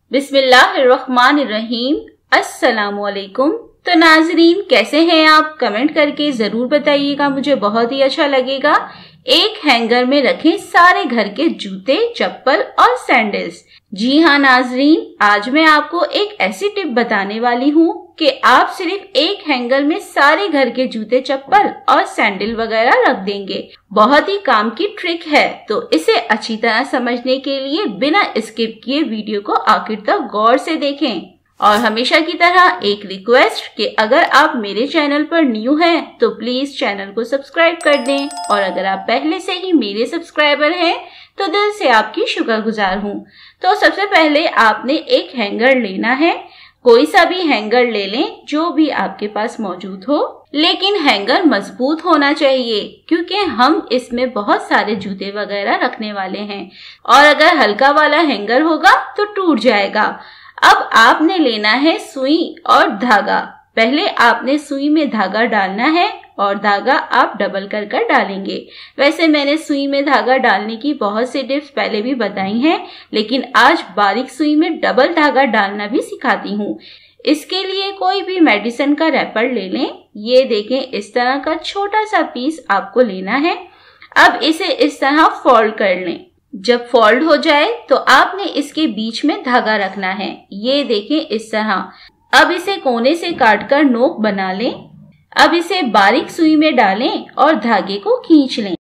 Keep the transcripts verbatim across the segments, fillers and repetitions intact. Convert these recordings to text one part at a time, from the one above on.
बिस्मिल्लाहिर्रहमानिर्रहीम। अस्सलामुअलैकुम। तो नाजरीन, कैसे हैं आप? कमेंट करके जरूर बताइएगा, मुझे बहुत ही अच्छा लगेगा। एक हैंगर में रखें सारे घर के जूते, चप्पल और सैंडल्स। जी हाँ नाजरीन, आज मैं आपको एक ऐसी टिप बताने वाली हूँ कि आप सिर्फ एक हैंगर में सारे घर के जूते, चप्पल और सैंडल वगैरह रख देंगे। बहुत ही काम की ट्रिक है, तो इसे अच्छी तरह समझने के लिए बिना स्किप किए वीडियो को आखिर तक गौर से देखें। और हमेशा की तरह एक रिक्वेस्ट कि अगर आप मेरे चैनल पर न्यू हैं तो प्लीज चैनल को सब्सक्राइब कर दें, और अगर आप पहले से ही मेरे सब्सक्राइबर हैं तो दिल से आपकी शुक्रगुजार हूँ। तो सबसे पहले आपने एक हैंगर लेना है। कोई सा भी हैंगर ले लें जो भी आपके पास मौजूद हो, लेकिन हैंगर मजबूत होना चाहिए क्योंकि हम इसमें बहुत सारे जूते वगैरह रखने वाले हैं, और अगर हल्का वाला हैंगर होगा तो टूट जाएगा। अब आपने लेना है सुई और धागा। पहले आपने सुई में धागा डालना है और धागा आप डबल कर कर डालेंगे। वैसे मैंने सुई में धागा डालने की बहुत सी टिप्स पहले भी बताई हैं, लेकिन आज बारीक सुई में डबल धागा डालना भी सिखाती हूँ। इसके लिए कोई भी मेडिसिन का रैपर ले लें। ये देखें, इस तरह का छोटा सा पीस आपको लेना है। अब इसे इस तरह फोल्ड कर लें। जब फोल्ड हो जाए तो आपने इसके बीच में धागा रखना है। ये देखें इस तरह। अब इसे कोने से काटकर नोक बना लें। अब इसे बारीक सुई में डालें और धागे को खींच लें।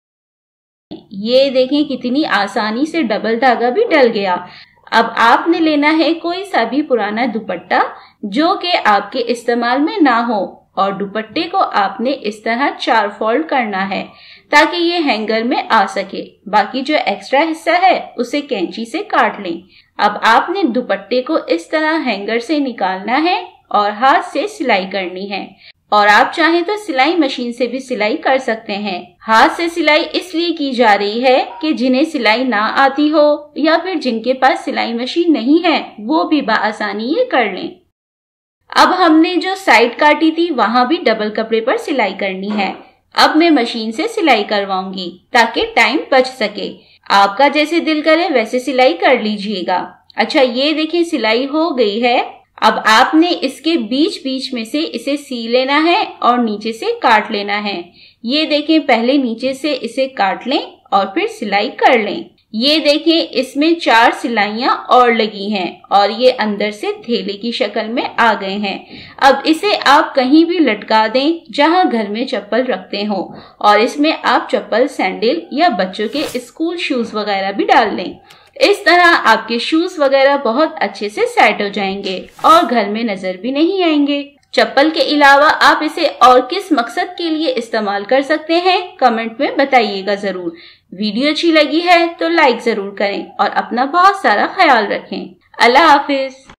ये देखें कितनी आसानी से डबल धागा भी डल गया। अब आपने लेना है कोई सा भी पुराना दुपट्टा जो कि आपके इस्तेमाल में ना हो, और दुपट्टे को आपने इस तरह चार फोल्ड करना है ताकि ये हैंगर में आ सके। बाकी जो एक्स्ट्रा हिस्सा है उसे कैंची से काट लें। अब आपने दुपट्टे को इस तरह हैंगर से निकालना है और हाथ से सिलाई करनी है, और आप चाहें तो सिलाई मशीन से भी सिलाई कर सकते हैं। हाथ से सिलाई इसलिए की जा रही है कि जिन्हें सिलाई ना आती हो या फिर जिनके पास सिलाई मशीन नहीं है वो भी बआसानी ये कर लें। अब हमने जो साइड काटी थी वहां भी डबल कपड़े पर सिलाई करनी है। अब मैं मशीन से सिलाई करवाऊंगी ताकि टाइम बच सके। आपका जैसे दिल करे वैसे सिलाई कर लीजिएगा। अच्छा, ये देखिए सिलाई हो गई है। अब आपने इसके बीच बीच में से इसे सी लेना है और नीचे से काट लेना है। ये देखें, पहले नीचे से इसे काट लें और फिर सिलाई कर लें। ये देखें, इसमें चार सिलाइयां और लगी हैं और ये अंदर से थैले की शक्ल में आ गए हैं। अब इसे आप कहीं भी लटका दें जहां घर में चप्पल रखते हो, और इसमें आप चप्पल, सैंडल या बच्चों के स्कूल शूज वगैरह भी डाल लें। इस तरह आपके शूज वगैरह बहुत अच्छे से सेट हो जाएंगे और घर में नजर भी नहीं आएंगे। चप्पल के अलावा आप इसे और किस मकसद के लिए इस्तेमाल कर सकते हैं कमेंट में बताइएगा जरूर। वीडियो अच्छी लगी है तो लाइक जरूर करें और अपना बहुत सारा ख्याल रखें। अल्लाह हाफिज।